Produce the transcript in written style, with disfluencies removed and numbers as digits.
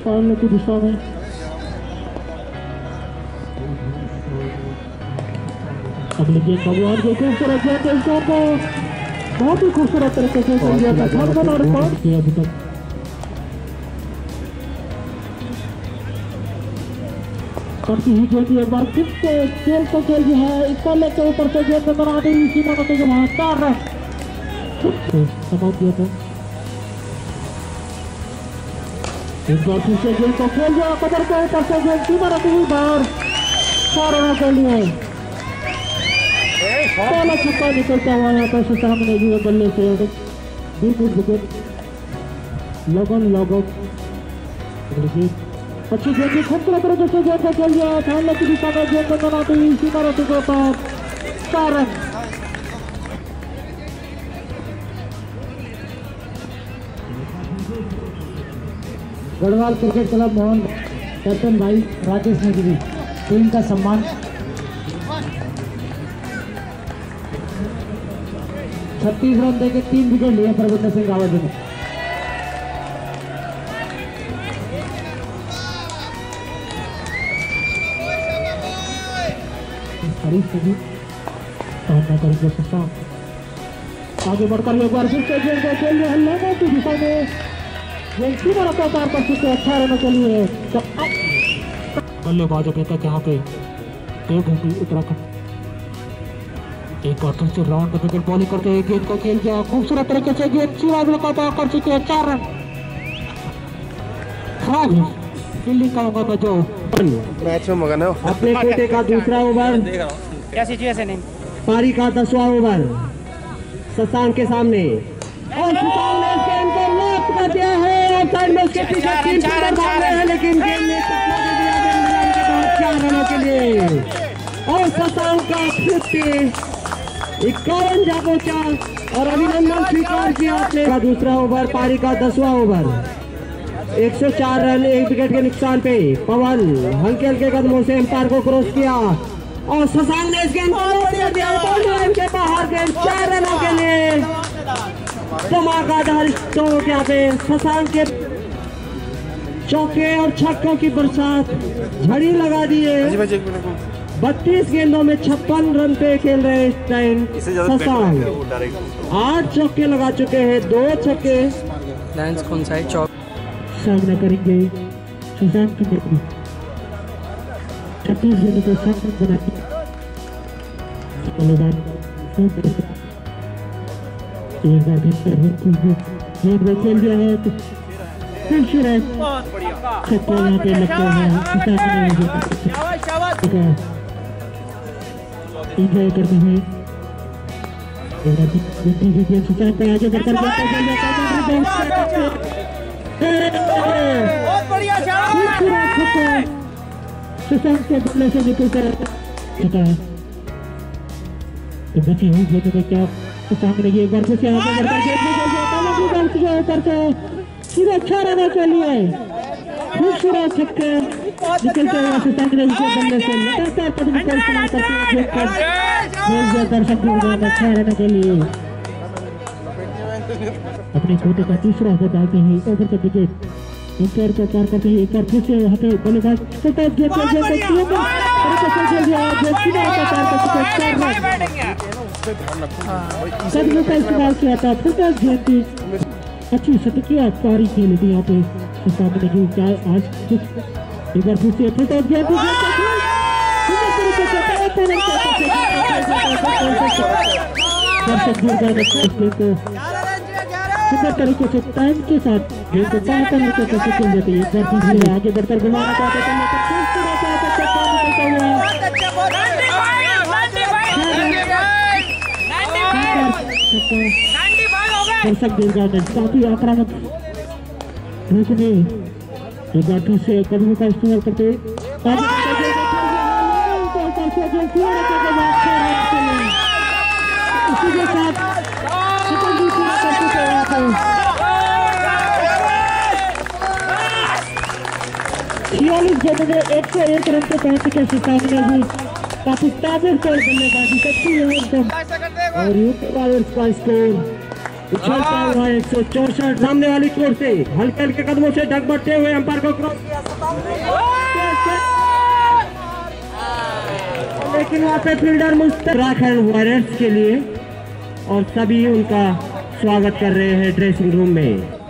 सामने की दिशा में। अगली गेंद भगवान के खूबसूरत गेंद इस गेंद को बहुत ही खूबसूरत तरीके से खेल दिया था धड़कन और रिकॉर्ड किया अभी तक। करती ही गेंद एक बार फिर से खेल को खेल दिया है इस पल्ले के ऊपर से गेंद बना दी सीमा के जवान 4 रन समाप्त किया था। एक बार फिर से गेंद को खेल दिया कदर के ऊपर से गेंद सीमा रखी हुई बाहर 4 रनों के लिए पहला छक्का निकलता हुआ यहाँ पर सामने हुए बल्ले से बिल्कुल विकेट लगन लगन अच्छी गेंद खूबसूरत तरीके से गेंद को खेल दिया सामने की दिशा में गेंद बनाती हुई सीमा रखी के ऊपर 4 run. Garhwal cricket club Mohan captain भाई राजेश नेगी टीम का सम्मान 36 रन देके 3 विकेट लिए प्रविंदर सिंह रावत ने। आगे बढ़कर एक बार फिर से गेंद को खेल दिया लेने की दिशा में गेंद सीमा रखा पार कर चुके 18 रनों के लिए। तो बल्लेबाज अभी तक यहाँ पे उत्तराखंड एक बार फिर से राउंड में विकेट बॉलिंग करते हुए गेंद को खेल दिया खूबसूरत तरीके से गेंद सीमा का पार कर चुके हैं 4 रन। खराब फील्डिंग का मैं जो मैच में मगन है अपने कोटे का दूसरा ओवर क्या सिचुएशन है पारी का 10वां ओवर शशांक के सामने और शशांक ने गेंद को लॉक कर दिया है और साइड में उसके पीछे 3 रन भाग रहे हैं लेकिन गेंद ने टक्कर दे दिया 4 रनों के लिए और शशांक का 51 जा पहुंचा और अभिनंदन स्वीकार किया आपने का दूसरा ओवर पारी का 10वां ओवर 104 रन 1 विकेट के नुकसान पे पवन हल्के हल्के कदमों से एम्पायर को क्रॉस किया और शशांक ने इस गेंद को दिया के बाहर गेंद 4 रनों के लिए धमाकेदार स्ट्रोक यहाँ पे शशांक के चौके और छक्कों की बरसात झड़ी लगा दी है। 32 गेंदों में 56 रन पे खेल रहे हैं इस टाइम शशांक 8 चौके लगा चुके हैं 2 छक्के कौन सा है चौक सामना करेंगे शशांक की टीम 36 गेंदों को 7 रन बनाती एक बार गेंद में खेल दिया है तो खूबसूरत छक्का यहाँ पे लगता है एंजॉय करते हैं शशांक पे आगे बढ़कर शशांक के बल्ले से निकल कर तो बची हुई गेंद में क्या शशांक ने एक बार फिर से आगे बढ़कर सीधे 6 रनों के लिए खूबसूरत छक्के निकलते हुए शशांक ने इसे बल्ले से लगातार कदम का इस्तेमाल करते हुए 6 रनों के लिए अपने कोटे का तीसरा ओवर डालते हैं ओवर का विकेट एम्पायर को पार करते ही एक बार फिर से यहाँ पे बल्लेबाज सतत गेंद को इस्तेमाल किया था सतत गेंद अच्छी शतकीय पारी खेली थी यहाँ पे सामने की क्या आज एक बार फिर से सतत गेंद सुंदर तरीके से टाइम के साथ गेंद को बेहतर तरीके से खेल देती है एक बार फिर आगे बढ़कर बुलाना चाहते हैं दर्शक दीर्घानंद काफी आक्रामक रोकने एक बार फिर से कदमों का इस्तेमाल करते इसी के साथ 46 गेंदों में 101 रन के पहुंच के सामने भी काफी ताबड़तोड़ बल्लेबाजी करती है और यूपी का स्कोर उछलता हुआ 164 सामने वाली कोर्ट से हल्के हल्के कदमों से ढकबटते हुए अंपायर को क्रॉस किया, लेकिन वहाँ पे फील्डर उत्तराखंड वॉरियर्स के लिए और सभी उनका स्वागत कर रहे हैं ड्रेसिंग रूम में।